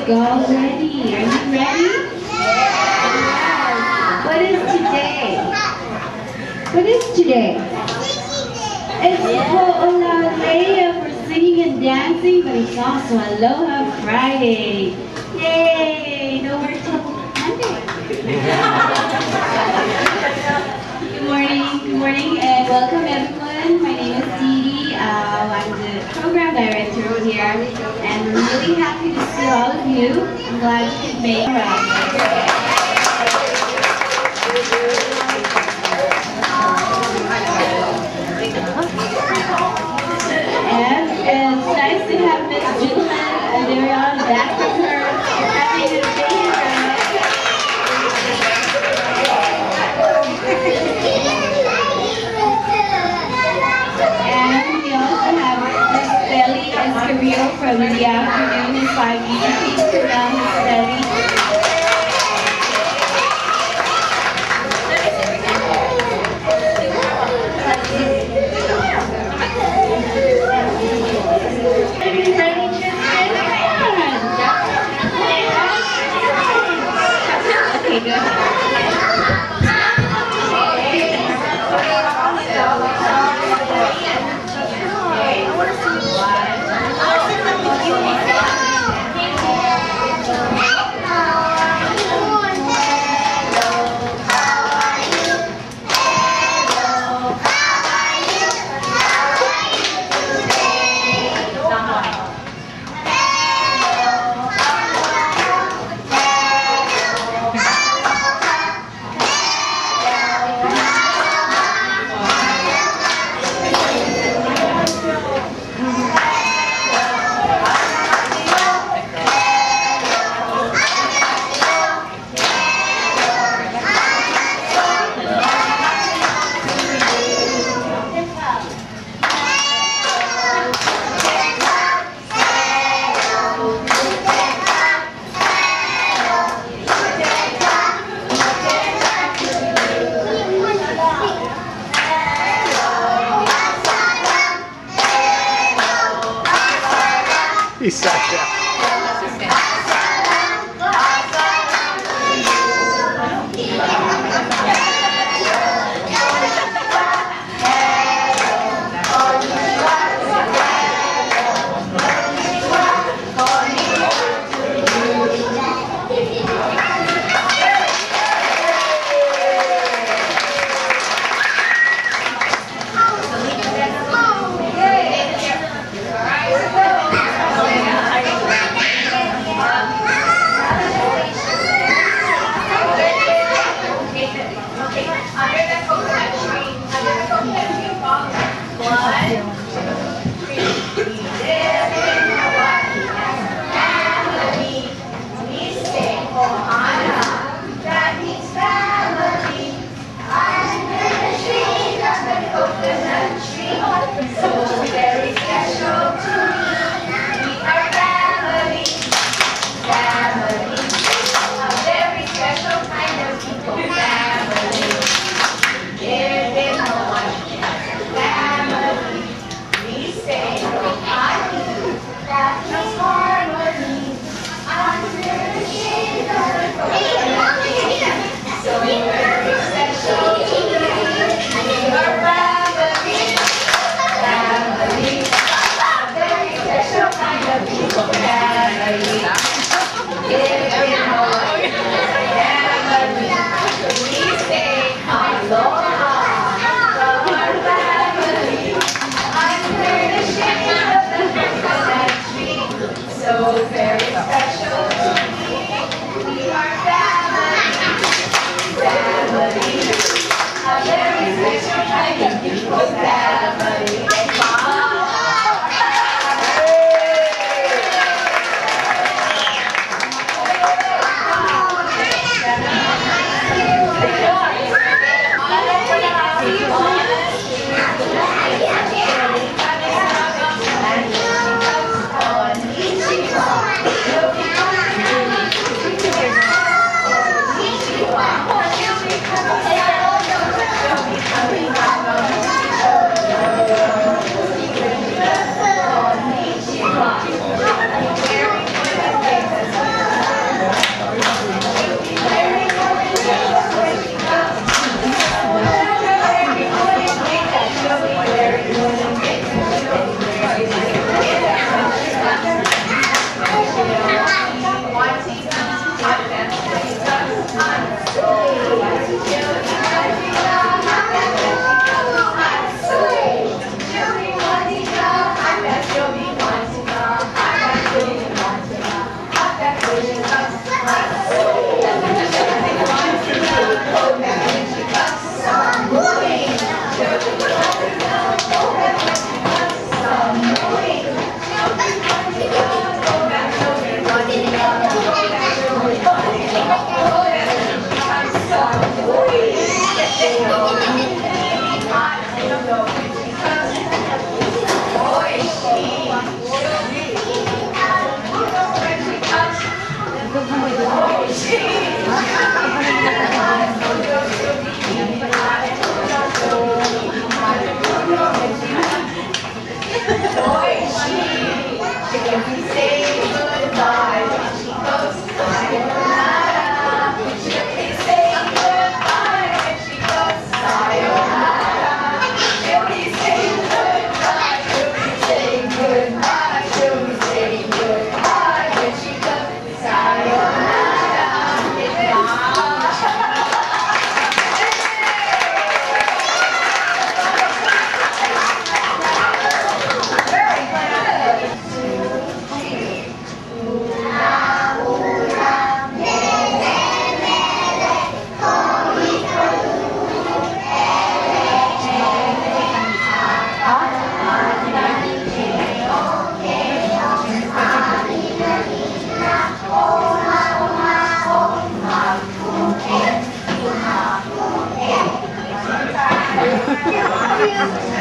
Y'all ready? Are you ready? Yes. What is today? What is today? It's Ho'olalea for singing and dancing, but it's also Aloha Friday. Yay! No work till Monday. Good morning, and welcome everyone. My name is Dee Dee. I'm the program director here, and we're really happy to see all of you. I'm glad you could make it. And it's nice to have Miss Jillian Aderion back with her, having a baby. And we also have Miss Belly Escarrillo from the afternoon at 5 Please come down, Miss Belly. Okay, good. He sat down. you.